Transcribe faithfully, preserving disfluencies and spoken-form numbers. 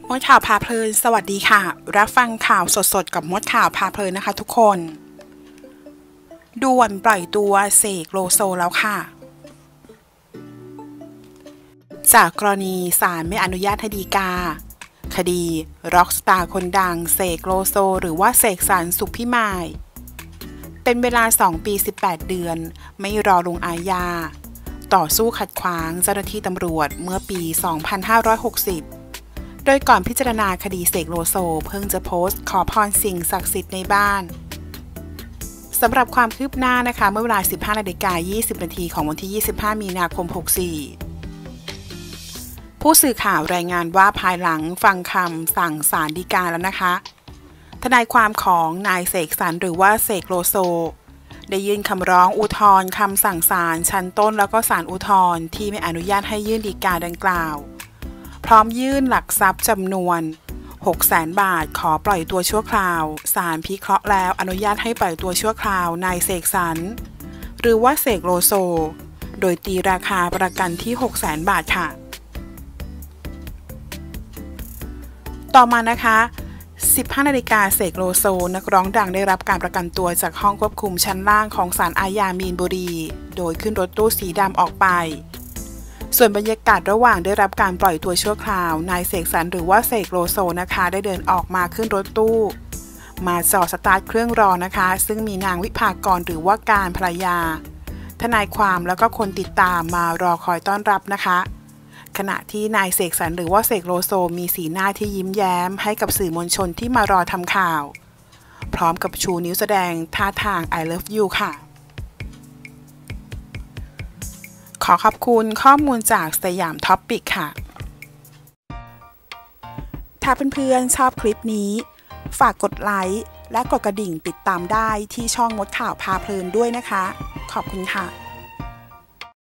มดข่าวพาเพลินสวัสดีค่ะรับฟังข่าวสดๆกับมดข่าวพาเพลินนะคะทุกคนด่วนปล่อยตัวเสกโลโซแล้วค่ะจากกรณีศาลไม่อนุญาตให้ฎีกาคดีร็อกสตาร์คนดังเสกโลโซหรือว่าเสกสรรสุขพิมายเป็นเวลาสองปีสิบแปดเดือนไม่รอลงอาญาต่อสู้ขัดขวางเจ้าหน้าที่ตำรวจเมื่อปีสองพันห้าร้อยหกสิบโดยก่อนพิจารณาคดีเสกโลโซเพิ่งจะโพสต์ขอพรสิ่งศักดิ์สิทธิ์ในบ้านสำหรับความคืบหน้านะคะเมื่อเวลา สิบห้านาฬิกายี่สิบนาทีของวันที่ยี่สิบห้ามีนาคมหกสี่ผู้สื่อข่าวรายงานว่าภายหลังฟังคำสั่งศาลฎีกาแล้วนะคะทนายความของนายเสกสรรหรือว่าเสกโลโซได้ยื่นคำร้องอุทธรณ์คำสั่งศาลชั้นต้นแล้วก็ศาลอุทธรณ์ที่ไม่อนุญาตให้ยื่นฎีกาดังกล่าวพร้อมยื่นหลักทรัพย์จำนวน หกแสน บาทขอปล่อยตัวชั่วคราวศาลพิเคราะห์แล้วอนุญาตให้ปล่อยตัวชั่วคราวนายเสกสรรหรือว่าเสกโลโซโดยตีราคาประกันที่ หกแสน บาทค่ะต่อมานะคะ สิบห้านาฬิกาเสกโลโซนักร้องดังได้รับการประกันตัวจากห้องควบคุมชั้นล่างของศาลอาญามีนบุรีโดยขึ้นรถตู้สีดำออกไปส่วนบรรยากาศระหว่างได้รับการปล่อยตัวชั่วคราวนายเสกสรรหรือว่าเสกโลโซนะคะได้เดินออกมาขึ้นรถตู้มาจอดสตาร์ทเครื่องรอนะคะซึ่งมีนางวิภากรหรือว่าการภรรยาทนายความแล้วก็คนติดตามมารอคอยต้อนรับนะคะขณะที่นายเสกสรรหรือว่าเสกโลโซมีสีหน้าที่ยิ้มแย้มให้กับสื่อมวลชนที่มารอทำข่าวพร้อมกับชูนิ้วแสดงท่าทาง I love you ค่ะขอขอบคุณข้อมูลจากสยามท็อปปิกค่ะถ้าเพื่อนๆชอบคลิปนี้ฝากกดไลค์และกดกระดิ่งติดตามได้ที่ช่องมดข่าวพาเพลินด้วยนะคะขอบคุณค่ะ